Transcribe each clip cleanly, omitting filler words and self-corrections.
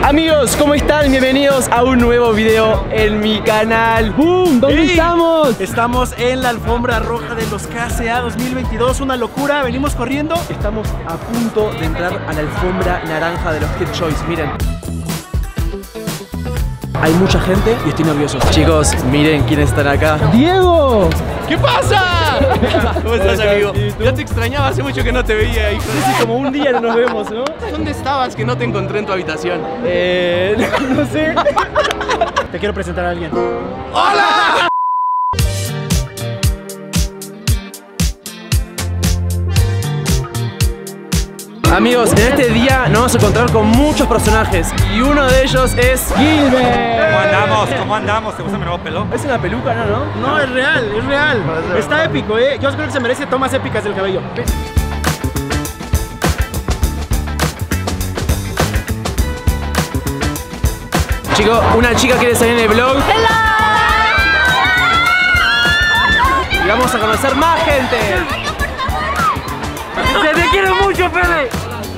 Amigos, ¿cómo están? Bienvenidos a un nuevo video en mi canal. ¡Bum! ¿Dónde estamos? Estamos en la alfombra roja de los KSA 2022, una locura, venimos corriendo. Estamos a punto de entrar a la alfombra naranja de los Kid Choice, miren. Hay mucha gente y estoy nervioso. Chicos, miren quiénes están acá. ¡Diego! ¿Qué pasa? ¿Cómo estás, amigo? Ya te extrañaba, hace mucho que no te veía, hijo. Hace como un día no nos vemos, ¿no? ¿Dónde estabas que no te encontré en tu habitación? No sé. Te quiero presentar a alguien. ¡Hola! Amigos, en este día nos vamos a encontrar con muchos personajes y uno de ellos es Gilbert. ¿Cómo andamos? ¿Cómo andamos? ¿Te gusta mi nuevo pelo? Es una peluca, ¿no? No, es real, es real. Está épico, ¿eh? Yo creo que se merece tomas épicas del cabello. Chicos, una chica quiere salir en el vlog. Y vamos a conocer más gente. ¡Te quiero mucho, Fede!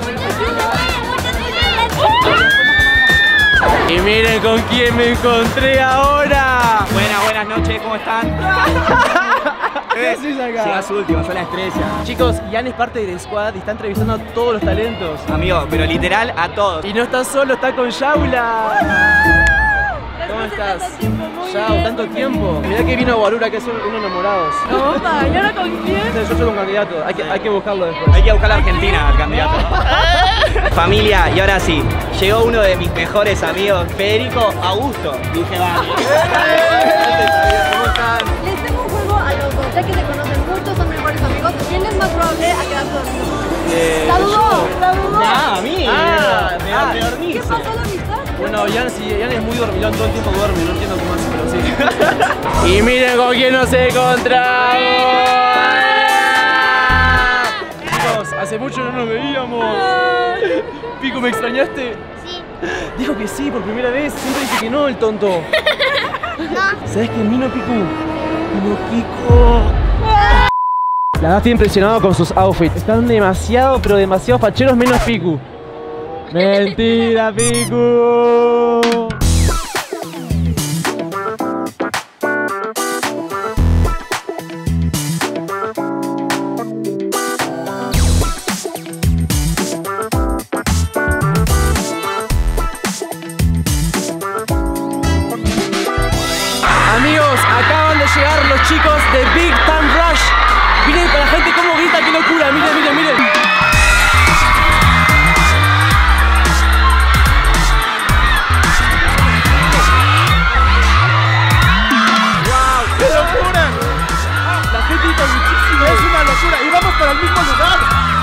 Y miren con quién me encontré ahora. Buenas noches, ¿cómo están? ¿Qué haces acá? Llegas último, son las 13. Chicos, Ian es parte del squad y está entrevistando a todos los talentos. Amigo, pero literal a todos. Y no está solo, está con Yaula. ¿Cómo estás? Yao, tanto tiempo. Mirá que vino Guarura, que es unos enamorados. Opa, ¿y ahora con quién? Yo soy un candidato, hay que buscarlo después. Hay que buscar a la Argentina al candidato. Familia, y ahora sí, llegó uno de mis mejores amigos, Federico Augusto. Dije, va. ¿Cómo están? Les tengo un juego a los dos, ya que se conocen mucho, son mejores amigos. ¿Quién es más probable a quedarse dormido? ¡Saludó! A mí. ¿Qué pasó la amistad? Bueno, Ian es muy dormilón, todo el tiempo duerme, no entiendo cómo hace, pero sí. Y miren con quién nos encontramos. Chicos, hace mucho no nos veíamos. Pico, ¿me extrañaste? Sí. Dijo que sí por primera vez, siempre dice que no, el tonto. No. ¿Sabes quién vino, Pico? Vino Kiko. La verdad estoy impresionado con sus outfits. Están demasiado, pero demasiado facheros, menos Piku. ¡Mentira, Piku! Amigos, acaban de llegar los chicos de Big Time Rush. Miren para la gente cómo grita, qué locura. Miren. Es una locura y vamos para el mismo lugar.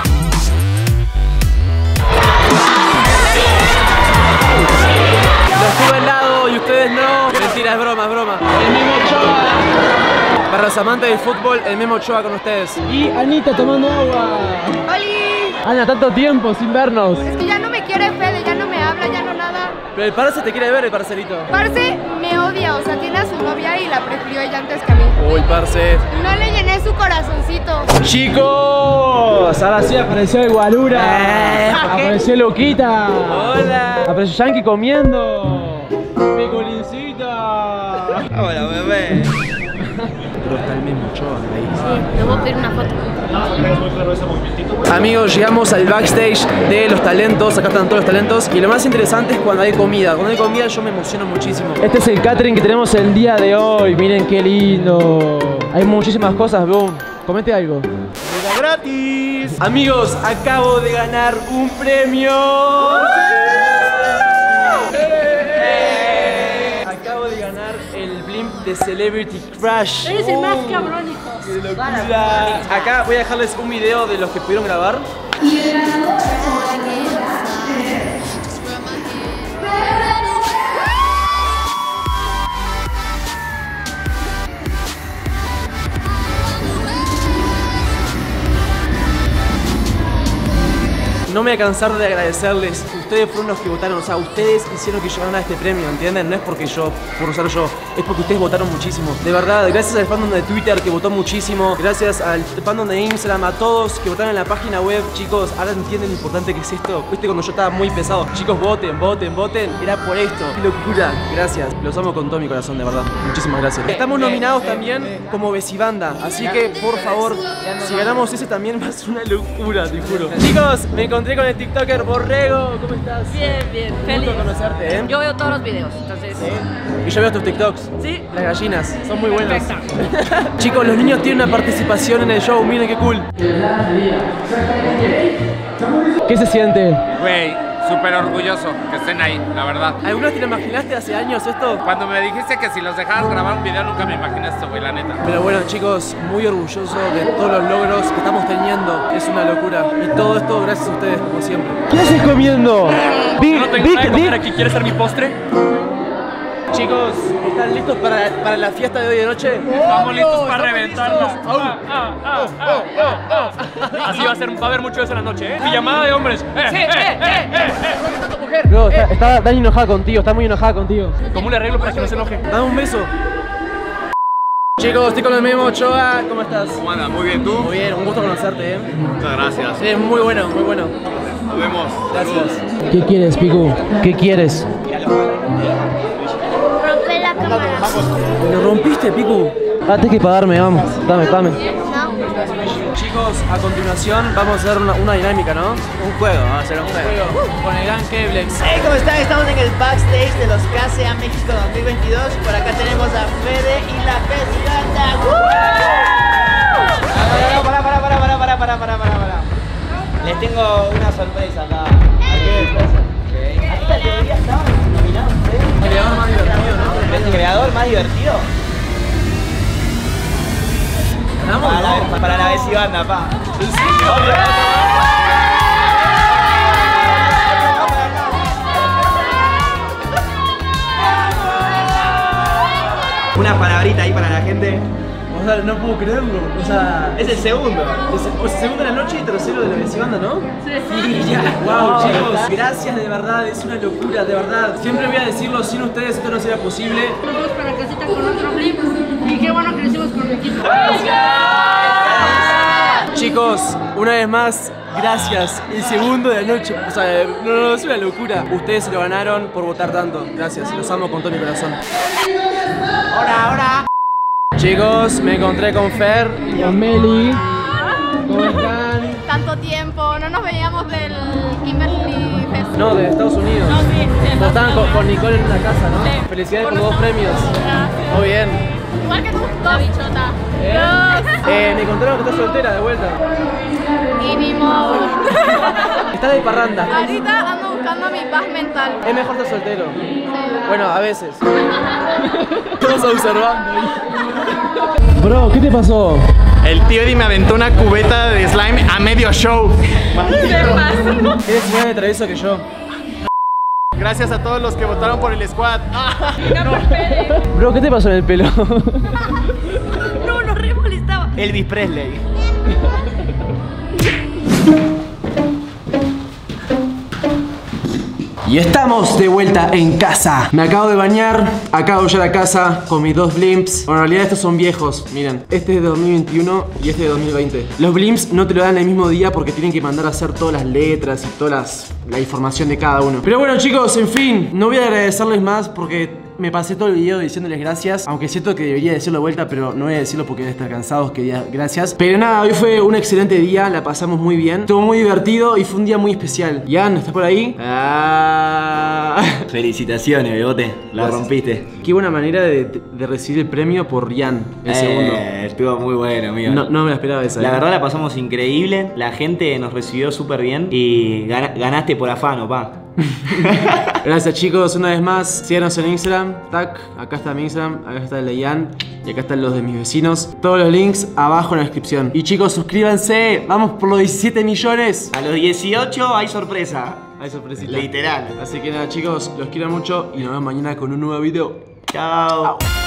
Lo estuve al lado y ustedes no. Mentira, es broma. El Memo Ochoa. Para los amantes del fútbol, el Memo Ochoa con ustedes. Y Anita tomando agua. ¡Oli! Ana, tanto tiempo sin vernos. Es que ya no me quiere Fede, ya no me habla, ya no nada. Pero el parce te quiere ver, el parcerito. Parce me odia, o sea, tiene a su novia y la prefirió ella antes que a mí. Uy, parce. No le llené su corazoncito. Chicos, ahora sí apareció el Guarura. Apareció Loquita. Hola. Apareció Yankee comiendo. Mi colincita. Hola, bebé. Pero está el Memo Ochoa ahí. Sí, le voy a pedir una foto. Amigos, llegamos al backstage de los talentos. Acá están todos los talentos. Y lo más interesante es cuando hay comida. Cuando hay comida yo me emociono muchísimo. Este es el catering que tenemos el día de hoy. Miren qué lindo. Hay muchísimas cosas, boom. Comente algo. ¡Comida gratis! Amigos, acabo de ganar un premio. Acabo de ganar el blimp de Celebrity Crush. Eres el más cabrón, hijo. ¡Qué locura! Acá voy a dejarles un video de los que pudieron grabar. no me voy a cansar de agradecerles. Ustedes fueron los que votaron, o sea, ustedes hicieron que yo ganara este premio, ¿entienden? No es porque yo, por usar yo, es porque ustedes votaron muchísimo. De verdad, gracias al fandom de Twitter que votó muchísimo, gracias al fandom de Instagram, a todos que votaron en la página web. Chicos, ahora entienden lo importante que es esto. Viste cuando yo estaba muy pesado. Chicos, voten, voten, voten. Era por esto. ¡Qué locura! Gracias. Los amo con todo mi corazón, de verdad. Muchísimas gracias. Estamos nominados también como Besibanda. Así que, por favor, si ganamos ese también va a ser una locura, te juro. Chicos, me encontré con el TikToker Borrego. ¿Cómo estás? Bien, bien. Feliz. Un gusto conocerte, ¿eh? Yo veo todos los videos, entonces... Y yo veo tus TikToks. ¿Sí? Las gallinas. Son muy buenas. Perfecto. Chicos, los niños tienen una participación en el show. Miren qué cool. ¿Qué se siente? Güey, súper orgulloso que estén ahí, la verdad. ¿Alguna vez te lo imaginaste hace años esto? Cuando me dijiste que si los dejabas grabar un video nunca me imaginé esto, güey, la neta. Pero bueno, chicos, muy orgulloso de todos los logros que estamos teniendo. Es una locura. Y todo esto gracias a ustedes, como siempre. ¿Qué haces comiendo? No tengo nada de comer aquí. ¿Quieres ser mi postre? Chicos, ¿están listos para la fiesta de hoy de noche? Estamos listos para reventarla. Así va a haber mucho eso en la noche, ¿eh? Pijamada de hombres. Bro, está Dani enojada contigo, está muy enojada contigo. ¿Cómo le arreglo para que no se enoje? Dame un beso. Chicos, estoy con el Memo Ochoa, ¿cómo estás? ¿Cómo andas? Muy bien, ¿tú? Muy bien, un gusto conocerte, ¿eh? Muchas gracias. Sí, muy bueno, muy bueno. Nos vemos. Gracias. ¿Qué quieres, Piku? ¿Qué quieres? Rompe la cámara. ¿Lo rompiste, Piku? Ah, tenés que pagarme, vamos. Dame. No. Chicos, a continuación vamos a hacer una dinámica, ¿no? Un juego, vamos a hacer un juego. Con el gran Keblex. Hey, ¿cómo están? Estamos en el backstage de los KCA México 2022. Por acá tenemos a Fede y la Besibanda. Para. Les tengo una sorpresa acá. Esta teoría estaba nominado, ¿eh? Creador más divertido, ¿no? ¿El creador más divertido? ¿Ganamos? Para la Besibanda, pa. Una palabrita ahí para la gente. O sea, no puedo creerlo. O sea, Es el segundo. o sea, segundo de la noche y tercero de la Besibanda, ¿no? Sí, ya. Wow, chicos, gracias de verdad, es una locura, de verdad. Siempre voy a decirlo, sin ustedes esto no sería posible. Nos vamos para casita con otro flip. Y qué bueno que lo hicimos con el equipo. Chicos, una vez más, gracias. El segundo de la noche, o sea, no, es una locura. Ustedes se lo ganaron por votar tanto. Gracias, los amo con todo mi corazón. Hola. Chicos, me encontré con Fer y con Meli. ¿Cómo están? Tanto tiempo, no nos veíamos del Kimberly Fest. No, de Estados Unidos. No, sí. Estaban con Nicole en una casa, ¿no? Sí. Felicidades por los 2 premios. Muy bien. Igual que tú, La bichota. Me contaron que estás soltera de vuelta. Y ni modo. Estás de parranda. Ahorita ando buscando mi paz mental. Es mejor estar soltero. Bueno, a veces. Estamos observando. Bro, ¿qué te pasó? El tío Eddie me aventó una cubeta de slime a medio show. Eres igual de travieso que yo. Gracias a todos los que votaron por el squad. Bro, ¿qué te pasó en el pelo? No, nos re molestaba. Elvis Presley. Y estamos de vuelta en casa. Me acabo de bañar, acabo de llegar a casa con mis 2 blimps. Bueno, en realidad estos son viejos, miren. Este es de 2021 y este de 2020. Los blimps no te lo dan el mismo día porque tienen que mandar a hacer todas las letras y toda la información de cada uno. Pero bueno, chicos, en fin, no voy a agradecerles más porque me pasé todo el video diciéndoles gracias. Aunque siento que debería decirlo de vuelta, pero no voy a decirlo porque deben estar cansados que diga gracias. Pero nada, hoy fue un excelente día, la pasamos muy bien. Estuvo muy divertido y fue un día muy especial. Ian, ¿estás por ahí? Felicitaciones, Bebote. La Gracias. rompiste. Qué buena manera de recibir el premio por Ian, el segundo. Estuvo muy bueno, amigo. No me la esperaba esa. La verdad la pasamos increíble. La gente nos recibió súper bien. Y ganaste por afano, pa. Gracias, chicos, una vez más. Síganos en Instagram. Tac, acá está mi Instagram, acá está el de Ian y acá están los de mis vecinos. Todos los links abajo en la descripción. Y chicos, suscríbanse. Vamos por los 17 millones. A los 18 hay sorpresa. Hay sorpresita. Literal. Así que nada, chicos, los quiero mucho y nos vemos mañana con un nuevo video. Chao.